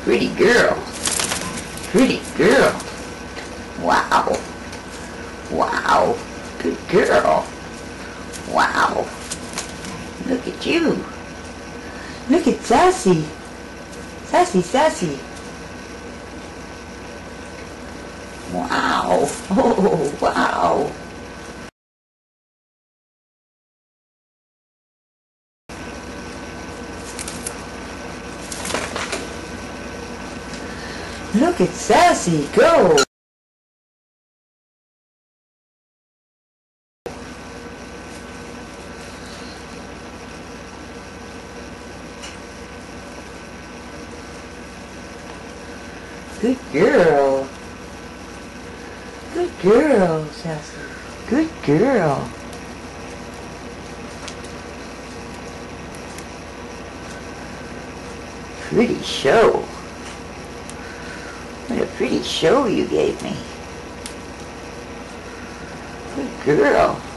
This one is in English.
Pretty girl. Pretty girl. Wow. Wow. Good girl. Wow. Look at you. Look at Sassy. Sassy, Sassy. Wow. Oh, wow. Look at Sassy go. Good girl. Good girl, Sassy. Good girl. Pretty show. What a pretty show you gave me. Good girl.